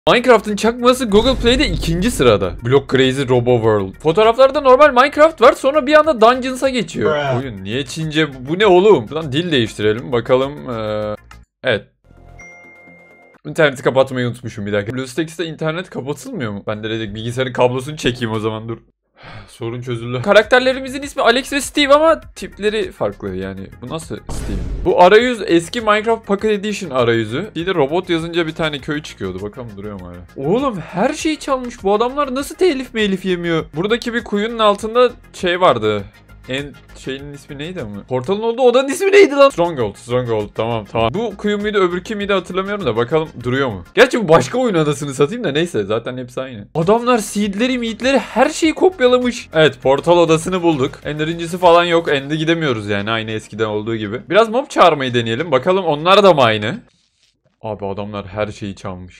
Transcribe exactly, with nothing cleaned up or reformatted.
Minecraft'ın çakması Google Play'de ikinci sırada. Block Crazy Robo World. Fotoğraflarda normal Minecraft var, sonra bir anda Dungeons'a geçiyor. Bruh. Oyun niye Çince? Bu ne oğlum? Buradan dil değiştirelim bakalım. Ee, evet. İnterneti kapatmayı unutmuşum bir dakika. BlueStacks'te internet kapatılmıyor mu? Ben de dedik bilgisayarın kablosunu çekeyim o zaman, dur. Sorun çözüldü. Karakterlerimizin ismi Alex ve Steve ama tipleri farklı yani. Bu nasıl Steve? Bu arayüz eski Minecraft Pocket Edition arayüzü. Bir de robot yazınca bir tane köy çıkıyordu. Bakalım duruyor mu hala? Oğlum her şeyi çalmış. Bu adamlar nasıl telif melif yemiyor? Buradaki bir kuyunun altında şey vardı. En şeyinin ismi neydi ama? Portalın olduğu odanın ismi neydi lan? Stronghold. Stronghold. Tamam tamam. Bu kuyu muydu öbürkü müydü hatırlamıyorum da bakalım duruyor mu? Gerçi bu başka oyun adasını satayım da neyse zaten hepsi aynı. Adamlar seedleri meatleri her şeyi kopyalamış. Evet, portal odasını bulduk. Enderincisi falan yok. End'e gidemiyoruz yani aynı eskiden olduğu gibi. Biraz mob çağırmayı deneyelim. Bakalım onlar da mı aynı? Abi adamlar her şeyi çalmış.